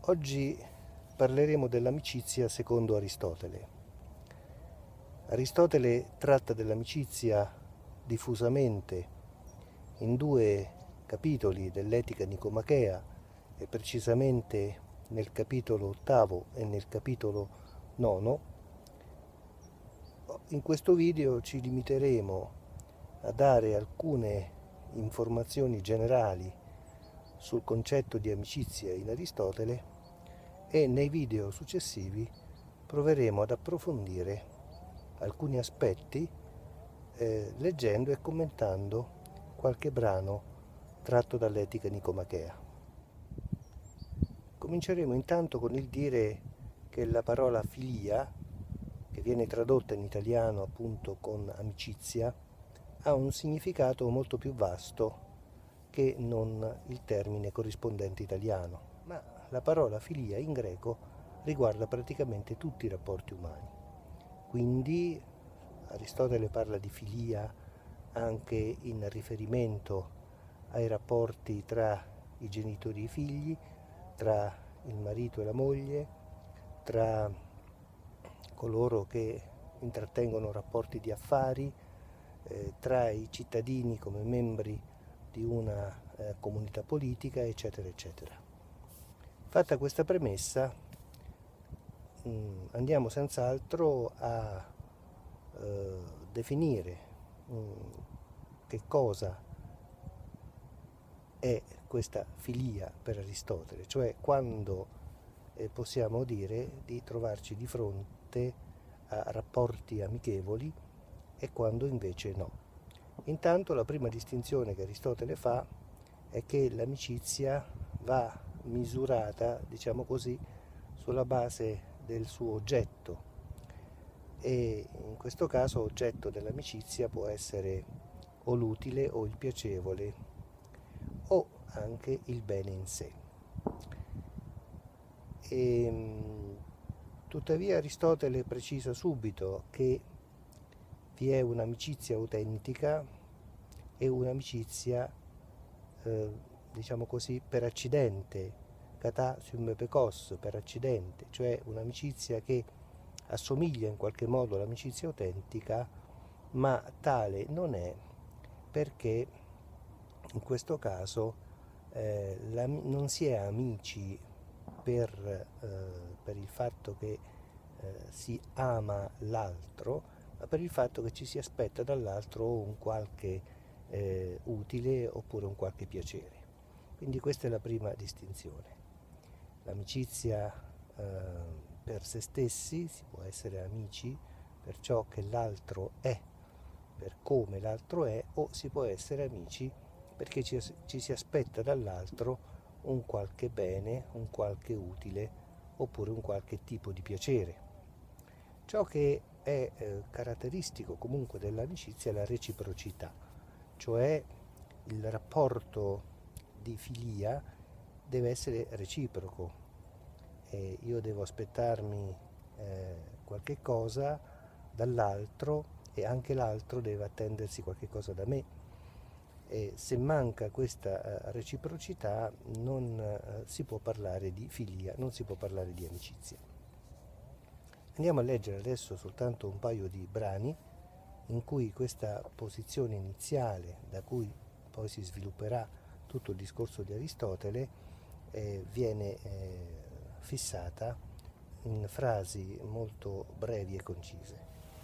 Oggi parleremo dell'amicizia secondo Aristotele. Aristotele tratta dell'amicizia diffusamente in due capitoli dell'Etica Nicomachea e precisamente nel capitolo ottavo e nel capitolo nono. In questo video ci limiteremo a dare alcune informazioni generali sul concetto di amicizia in Aristotele e nei video successivi proveremo ad approfondire alcuni aspetti leggendo e commentando qualche brano tratto dall'Etica Nicomachea. Cominceremo intanto con il dire che la parola filia, che viene tradotta in italiano appunto con amicizia, ha un significato molto più vasto che non il termine corrispondente italiano, ma la parola filia in greco riguarda praticamente tutti i rapporti umani. Quindi Aristotele parla di filia anche in riferimento ai rapporti tra i genitori e i figli, tra il marito e la moglie, tra coloro che intrattengono rapporti di affari, tra i cittadini come membri di una comunità politica, eccetera, eccetera. Fatta questa premessa, andiamo senz'altro a definire che cosa è questa filia per Aristotele, cioè quando possiamo dire di trovarci di fronte a rapporti amichevoli e quando invece no. Intanto la prima distinzione che Aristotele fa è che l'amicizia va misurata, diciamo così, sulla base del suo oggetto, e in questo caso oggetto dell'amicizia può essere o l'utile o il piacevole o anche il bene in sé. Tuttavia Aristotele precisa subito che vi è un'amicizia autentica e un'amicizia diciamo così per accidente, kata symbepekos, per accidente, cioè un'amicizia che assomiglia in qualche modo all'amicizia autentica, ma tale non è, perché in questo caso non si è amici per il fatto che si ama l'altro, ma per il fatto che ci si aspetta dall'altro un qualche utile oppure un qualche piacere. Quindi questa è la prima distinzione. L'amicizia per se stessi, si può essere amici per ciò che l'altro è, per come l'altro è, o si può essere amici perché ci si aspetta dall'altro un qualche bene, un qualche utile oppure un qualche tipo di piacere. Ciò che è caratteristico comunque dell'amicizia è la reciprocità, cioè il rapporto di filia deve essere reciproco. Io devo aspettarmi qualche cosa dall'altro e anche l'altro deve attendersi qualche cosa da me. E se manca questa reciprocità non si può parlare di filia, non si può parlare di amicizia. Andiamo a leggere adesso soltanto un paio di brani in cui questa posizione iniziale, da cui poi si svilupperà tutto il discorso di Aristotele, viene fissata in frasi molto brevi e concise.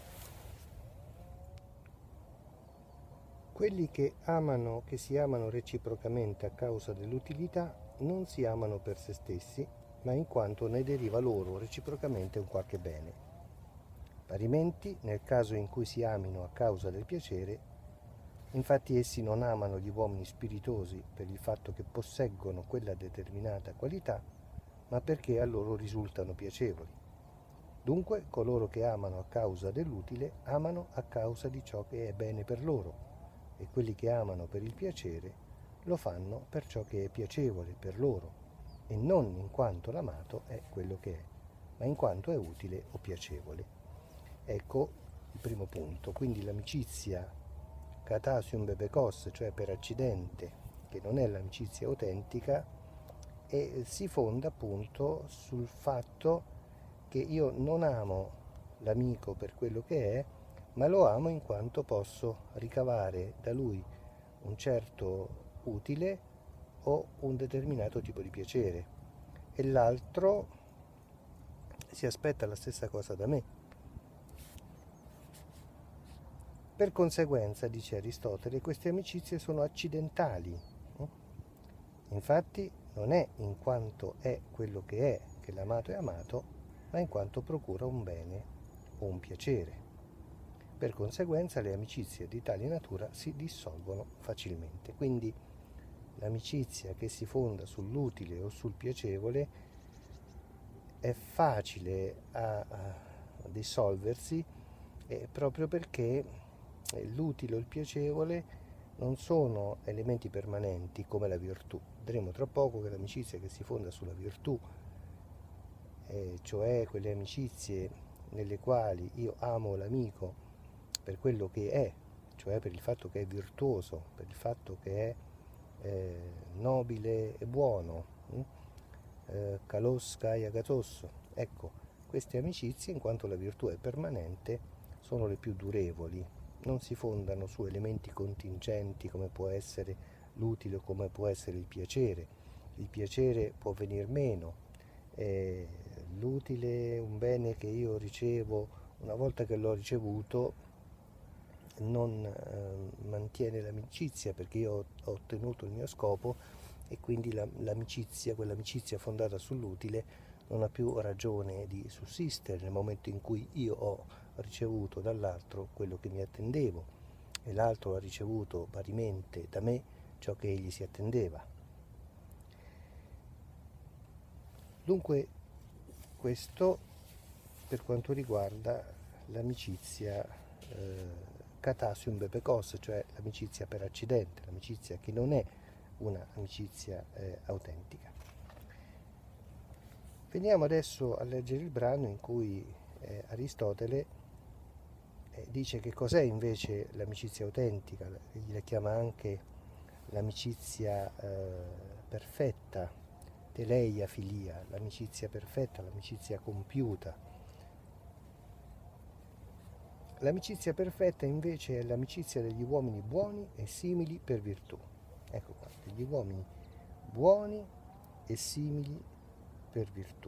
Quelli che si amano reciprocamente a causa dell'utilità non si amano per se stessi, ma in quanto ne deriva loro reciprocamente un qualche bene. Parimenti, nel caso in cui si amino a causa del piacere, infatti essi non amano gli uomini spiritosi per il fatto che posseggono quella determinata qualità, ma perché a loro risultano piacevoli. Dunque, coloro che amano a causa dell'utile amano a causa di ciò che è bene per loro, e quelli che amano per il piacere lo fanno per ciò che è piacevole per loro, e non in quanto l'amato è quello che è, ma in quanto è utile o piacevole. Ecco il primo punto. Quindi l'amicizia kata symbepekos, cioè per accidente, che non è l'amicizia autentica, e si fonda appunto sul fatto che io non amo l'amico per quello che è, ma lo amo in quanto posso ricavare da lui un certo utile o un determinato tipo di piacere, e l'altro si aspetta la stessa cosa da me. Per conseguenza, dice Aristotele, queste amicizie sono accidentali. Infatti non è in quanto è quello che è che l'amato è amato, ma in quanto procura un bene o un piacere. Per conseguenza le amicizie di tale natura si dissolvono facilmente. Quindi l'amicizia che si fonda sull'utile o sul piacevole è facile a dissolversi, proprio perché l'utile o il piacevole non sono elementi permanenti come la virtù. Vedremo tra poco che l'amicizia che si fonda sulla virtù, cioè quelle amicizie nelle quali io amo l'amico per quello che è, cioè per il fatto che è virtuoso, per il fatto che è nobile e buono, kalos kai agathos. Ecco, queste amicizie, in quanto la virtù è permanente, sono le più durevoli, non si fondano su elementi contingenti come può essere l'utile o come può essere il piacere. Il piacere può venir meno, l'utile, un bene che io ricevo, una volta che l'ho ricevuto, non mantiene l'amicizia perché io ho ottenuto il mio scopo, e quindi l'amicizia, quell'amicizia fondata sull'utile, non ha più ragione di sussistere nel momento in cui io ho ricevuto dall'altro quello che mi attendevo e l'altro ha ricevuto parimente da me ciò che egli si attendeva. Dunque questo per quanto riguarda l'amicizia katasium bepekos, cioè l'amicizia per accidente, l'amicizia che non è un'amicizia autentica. Veniamo adesso a leggere il brano in cui Aristotele dice che cos'è invece l'amicizia autentica, egli la chiama anche l'amicizia perfetta, teleia filia, l'amicizia perfetta, l'amicizia compiuta. L'amicizia perfetta invece è l'amicizia degli uomini buoni e simili per virtù. Ecco qua, degli uomini buoni e simili per virtù.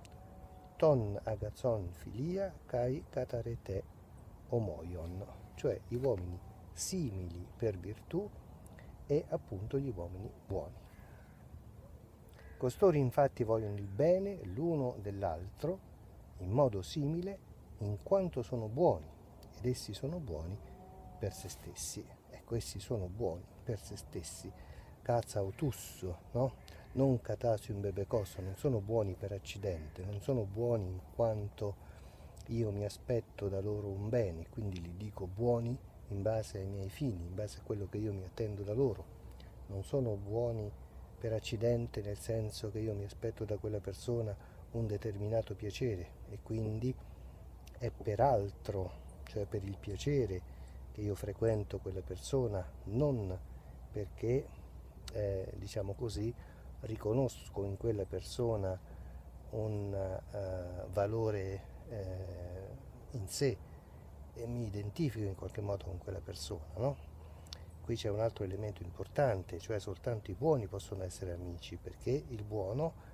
Ton agathon filia kai katarete omoion, cioè gli uomini simili per virtù e appunto gli uomini buoni. Costoro infatti vogliono il bene l'uno dell'altro in modo simile in quanto sono buoni, ed essi sono buoni per se stessi. Ecco, essi sono buoni per se stessi. Katsautus, no? Non katasium bebekos, non sono buoni per accidente, non sono buoni in quanto io mi aspetto da loro un bene, quindi li dico buoni in base ai miei fini, in base a quello che io mi attendo da loro. Non sono buoni per accidente nel senso che io mi aspetto da quella persona un determinato piacere e quindi è per altro, cioè per il piacere, che io frequento quella persona, non perché, diciamo così, riconosco in quella persona un valore in sé e mi identifico in qualche modo con quella persona, no? Qui c'è un altro elemento importante, cioè soltanto i buoni possono essere amici, perché il buono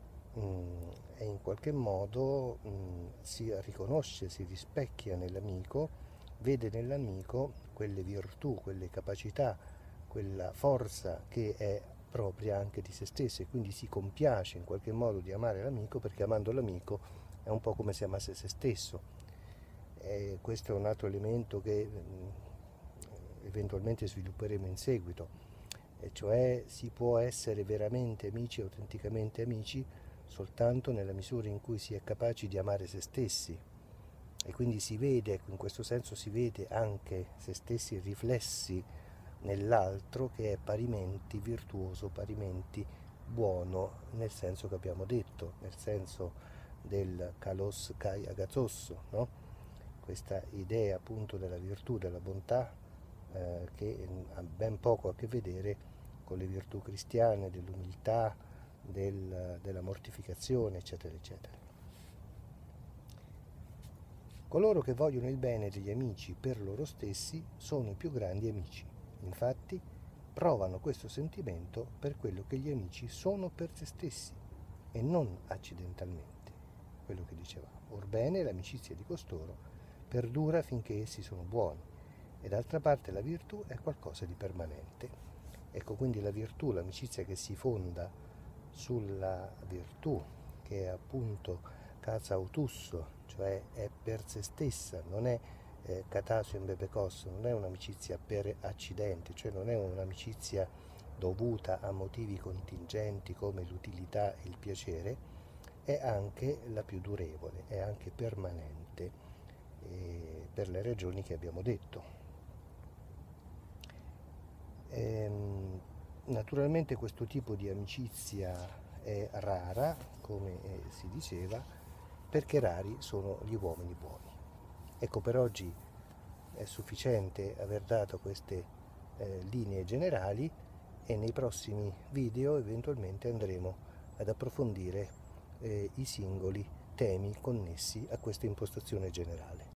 e in qualche modo si riconosce, si rispecchia nell'amico, vede nell'amico quelle virtù, quelle capacità, quella forza che è propria anche di se stesso, e quindi si compiace in qualche modo di amare l'amico, perché amando l'amico è un po' come se amasse se stesso. E questo è un altro elemento che eventualmente svilupperemo in seguito, e cioè si può essere veramente amici, autenticamente amici, soltanto nella misura in cui si è capaci di amare se stessi, e quindi si vede, in questo senso si vede anche se stessi riflessi nell'altro, che è parimenti virtuoso, parimenti buono, nel senso che abbiamo detto, nel senso del kalos kai agathos, no? Questa idea appunto della virtù, della bontà, che ha ben poco a che vedere con le virtù cristiane, dell'umiltà, della mortificazione, eccetera, eccetera. Coloro che vogliono il bene degli amici per loro stessi sono i più grandi amici. Infatti, provano questo sentimento per quello che gli amici sono per se stessi e non accidentalmente. Quello che dicevamo. Orbene, l'amicizia di costoro perdura finché essi sono buoni e d'altra parte la virtù è qualcosa di permanente. Ecco, quindi la virtù, l'amicizia che si fonda sulla virtù, che è appunto casa autus, cioè è per se stessa, non è catasio in bebecos, non è un'amicizia per accidente, cioè non è un'amicizia dovuta a motivi contingenti come l'utilità e il piacere, è anche la più durevole, è anche permanente per le ragioni che abbiamo detto. Naturalmente questo tipo di amicizia è rara, come si diceva, perché rari sono gli uomini buoni. Ecco, per oggi è sufficiente aver dato queste linee generali e nei prossimi video eventualmente andremo ad approfondire i singoli temi connessi a questa impostazione generale.